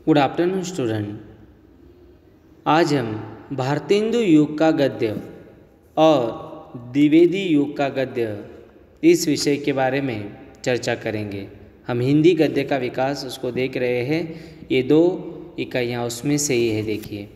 Good afternoon student. आज हम भारतेंदु युग का गद्य और द्विवेदी युग का गद्य इस विषय के बारे में चर्चा करेंगे। हम हिंदी गद्य का विकास उसको देख रहे हैं। ये 2 इकाइयाँ उसमें से ही है। देखिए,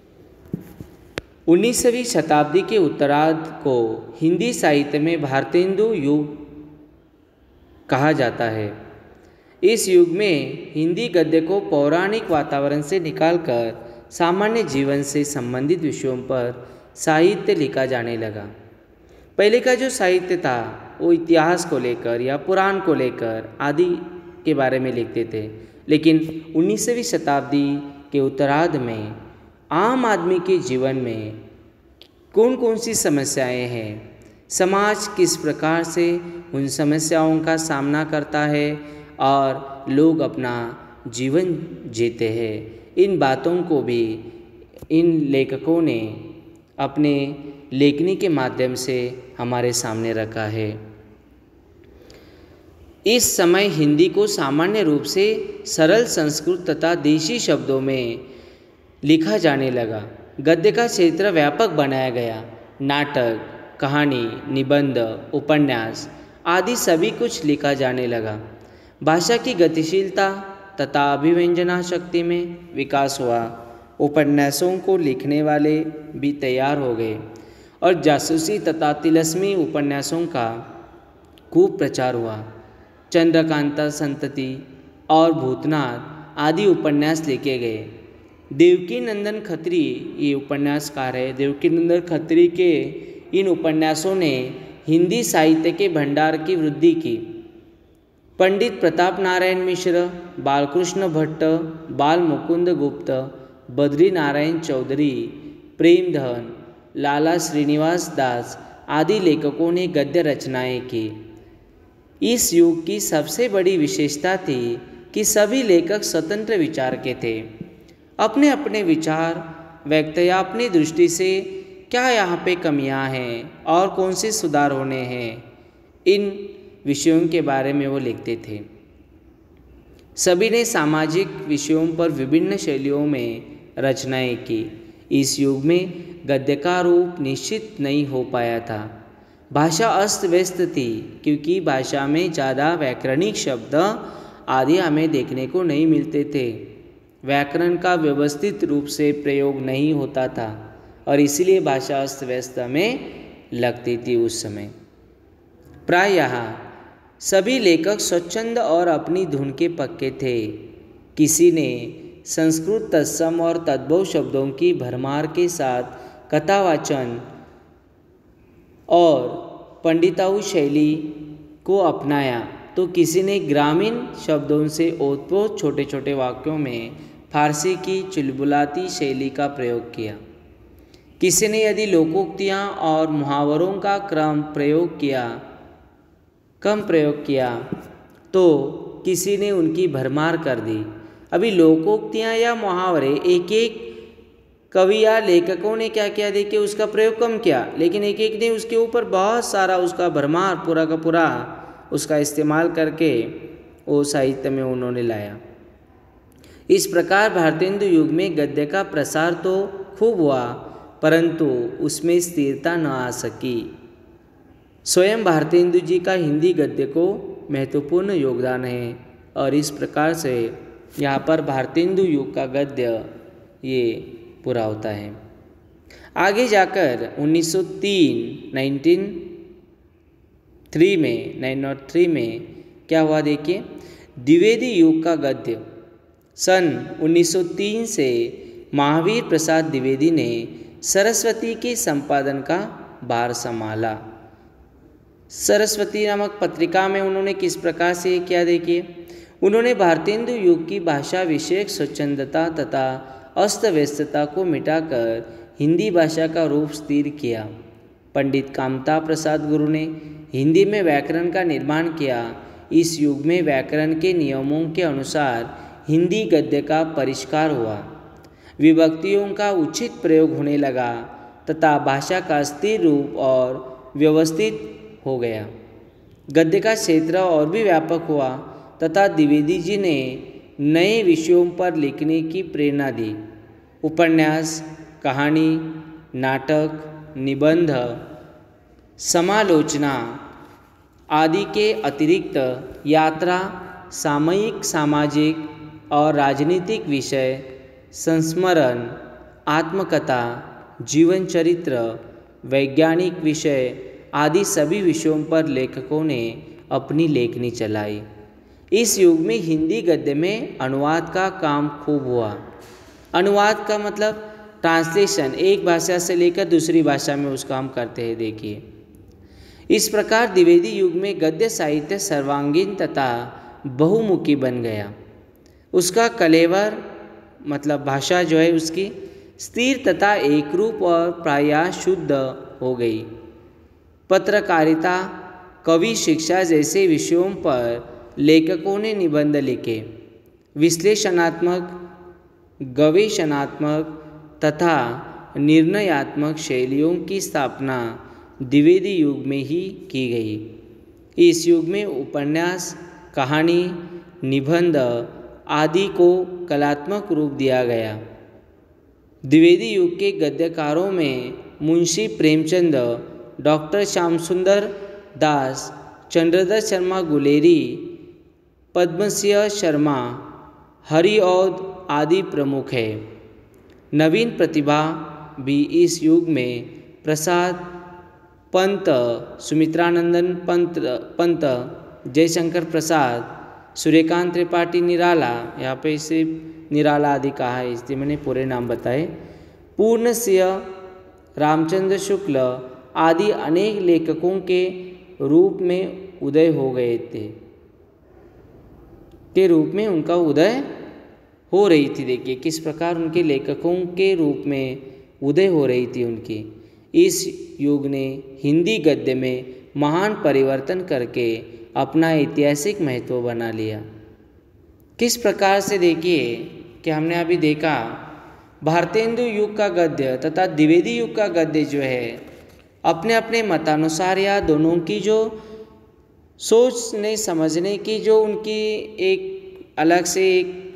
19वीं शताब्दी के उत्तरार्ध को हिंदी साहित्य में भारतेंदु युग कहा जाता है। इस युग में हिंदी गद्य को पौराणिक वातावरण से निकालकर सामान्य जीवन से संबंधित विषयों पर साहित्य लिखा जाने लगा। पहले का जो साहित्य था वो इतिहास को लेकर या पुराण को लेकर आदि के बारे में लिखते थे, लेकिन 19वीं शताब्दी के उत्तरार्ध में आम आदमी के जीवन में कौन कौन सी समस्याएं हैं, समाज किस प्रकार से उन समस्याओं का सामना करता है और लोग अपना जीवन जीते हैं, इन बातों को भी इन लेखकों ने अपने लेखनी के माध्यम से हमारे सामने रखा है। इस समय हिंदी को सामान्य रूप से सरल संस्कृत तथा देशी शब्दों में लिखा जाने लगा। गद्य का क्षेत्र व्यापक बनाया गया। नाटक, कहानी, निबंध, उपन्यास आदि सभी कुछ लिखा जाने लगा। भाषा की गतिशीलता तथा अभिव्यंजना शक्ति में विकास हुआ। उपन्यासों को लिखने वाले भी तैयार हो गए और जासूसी तथा तिलस्मी उपन्यासों का खूब प्रचार हुआ। चंद्रकांता संतति और भूतनाथ आदि उपन्यास लिखे गए। देवकीनंदन खत्री ये उपन्यासकार है। देवकीनंदन खत्री के इन उपन्यासों ने हिंदी साहित्य के भंडार की वृद्धि की। पंडित प्रताप नारायण मिश्र, बालकृष्ण भट्ट, बाल मुकुंद गुप्त, बद्री नारायण चौधरी, प्रेमधन, लाला श्रीनिवास दास आदि लेखकों ने गद्य रचनाएं की। इस युग की सबसे बड़ी विशेषता थी कि सभी लेखक स्वतंत्र विचार के थे। अपने अपने विचार व्यक्त या अपनी दृष्टि से क्या यहाँ पे कमियाँ हैं और कौन से सुधार होने हैं, इन विषयों के बारे में वो लिखते थे। सभी ने सामाजिक विषयों पर विभिन्न शैलियों में रचनाएं की। इस युग में गद्य का रूप निश्चित नहीं हो पाया था। भाषा अस्त व्यस्त थी क्योंकि भाषा में ज़्यादा व्याकरणिक शब्द आदि हमें देखने को नहीं मिलते थे। व्याकरण का व्यवस्थित रूप से प्रयोग नहीं होता था और इसीलिए भाषा अस्त व्यस्त हमें लगती थी उस समय। प्रायः सभी लेखक स्वच्छंद और अपनी धुन के पक्के थे। किसी ने संस्कृत तत्सम और तद्भव शब्दों की भरमार के साथ कथावाचन और पंडिताऊ शैली को अपनाया, तो किसी ने ग्रामीण शब्दों से ओतप्रोत छोटे छोटे वाक्यों में फारसी की चुलबुलाती शैली का प्रयोग किया। किसी ने यदि लोकोक्तियाँ और मुहावरों का कम प्रयोग किया तो किसी ने उनकी भरमार कर दी। अभी लोकोक्तियाँ या मुहावरे एक एक कवि या लेखकों ने क्या किया, देखिए उसका प्रयोग कम किया, लेकिन एक एक ने उसके ऊपर बहुत सारा उसका भरमार पूरा का पूरा उसका इस्तेमाल करके वो साहित्य में उन्होंने लाया। इस प्रकार भारतेंदु युग में गद्य का प्रसार तो खूब हुआ, परंतु उसमें स्थिरता न आ सकी। स्वयं भारतेंदु जी का हिंदी गद्य को महत्वपूर्ण योगदान है और इस प्रकार से यहाँ पर भारतेंदु युग का गद्य ये पूरा होता है। आगे जाकर 1903 में क्या हुआ, देखिए, द्विवेदी युग का गद्य। सन 1903 से महावीर प्रसाद द्विवेदी ने सरस्वती के संपादन का भार संभाला। सरस्वती नामक पत्रिका में उन्होंने किस प्रकार से किया, देखिए, उन्होंने भारतेंदु युग की भाषा विषयक स्वच्छंदता तथा अस्त व्यस्तता को मिटाकर हिंदी भाषा का रूप स्थिर किया। पंडित कामता प्रसाद गुरु ने हिंदी में व्याकरण का निर्माण किया। इस युग में व्याकरण के नियमों के अनुसार हिंदी गद्य का परिष्कार हुआ। विभक्तियों का उचित प्रयोग होने लगा तथा भाषा का स्थिर रूप और व्यवस्थित हो गया। गद्य का क्षेत्र और भी व्यापक हुआ तथा द्विवेदी जी ने नए विषयों पर लिखने की प्रेरणा दी। उपन्यास, कहानी, नाटक, निबंध, समालोचना आदि के अतिरिक्त यात्रा, सामयिक, सामाजिक और राजनीतिक विषय, संस्मरण, आत्मकथा, जीवन चरित्र, वैज्ञानिक विषय आदि सभी विषयों पर लेखकों ने अपनी लेखनी चलाई। इस युग में हिंदी गद्य में अनुवाद का काम खूब हुआ। अनुवाद का मतलब ट्रांसलेशन, एक भाषा से लेकर दूसरी भाषा में उसका हम करते हैं। देखिए, इस प्रकार द्विवेदी युग में गद्य साहित्य सर्वांगीण तथा बहुमुखी बन गया। उसका कलेवर मतलब भाषा जो है उसकी स्थिर तथा एकरूप और प्रायः शुद्ध हो गई। पत्रकारिता, कवि शिक्षा जैसे विषयों पर लेखकों ने निबंध लिखे। विश्लेषणात्मक, गवेषणात्मक तथा निर्णयात्मक शैलियों की स्थापना द्विवेदी युग में ही की गई। इस युग में उपन्यास, कहानी, निबंध आदि को कलात्मक रूप दिया गया। द्विवेदी युग के गद्यकारों में मुंशी प्रेमचंद, डॉक्टर श्यामसुंदर दास, चंद्रदत्त शर्मा गुलेरी, पद्मसिंह शर्मा, हरिऔध आदि प्रमुख है। नवीन प्रतिभा भी इस युग में प्रसाद पंत, सुमित्रानंदन पंत, जयशंकर प्रसाद, सूर्यकांत त्रिपाठी निराला, यहाँ पे सिर्फ निराला आदि कहा है इसलिए मैंने पूरे नाम बताए, पूर्ण सिंह, रामचंद्र शुक्ल आदि अनेक लेखकों के रूप में उदय हो गए थे, के रूप में उनका उदय हो रही थी। देखिए किस प्रकार उनके लेखकों के रूप में उदय हो रही थी उनकी। इस युग ने हिंदी गद्य में महान परिवर्तन करके अपना ऐतिहासिक महत्व बना लिया। किस प्रकार से देखिए कि हमने अभी देखा भारतेंदु युग का गद्य तथा द्विवेदी युग का गद्य जो है अपने अपने मतानुसार या दोनों की जो सोचने समझने की जो उनकी एक अलग से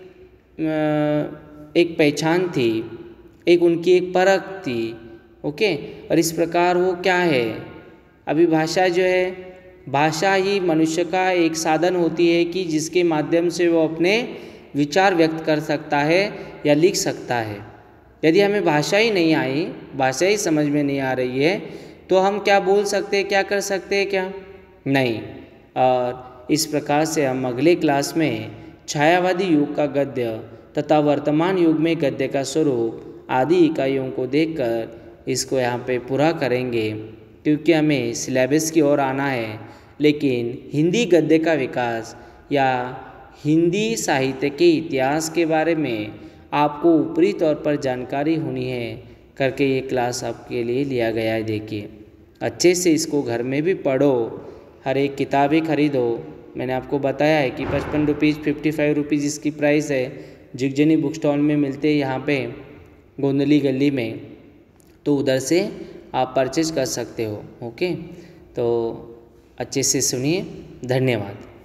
एक पहचान थी, एक उनकी एक परख थी। ओके, और इस प्रकार वो क्या है, अभी भाषा जो है, भाषा ही मनुष्य का एक साधन होती है कि जिसके माध्यम से वो अपने विचार व्यक्त कर सकता है या लिख सकता है। यदि हमें भाषा ही नहीं आई, भाषा ही समझ में नहीं आ रही है, तो हम क्या बोल सकते हैं, क्या कर सकते हैं, क्या नहीं। और इस प्रकार से हम अगले क्लास में छायावादी युग का गद्य तथा वर्तमान युग में गद्य का स्वरूप आदि इकाइयों को देखकर इसको यहाँ पे पूरा करेंगे, क्योंकि हमें सिलेबस की ओर आना है। लेकिन हिंदी गद्य का विकास या हिंदी साहित्य के इतिहास के बारे में आपको ऊपरी तौर पर जानकारी होनी है करके ये क्लास आपके लिए लिया गया है। देखिए अच्छे से इसको घर में भी पढ़ो, हर एक किताबें खरीदो। मैंने आपको बताया है कि 55 रुपीज़ 55 रुपीज़ इसकी प्राइस है। जिगजनी बुक स्टॉल में मिलते हैं यहाँ पे गोंदली गली में, तो उधर से आप परचेज कर सकते हो। ओके, तो अच्छे से सुनिए। धन्यवाद।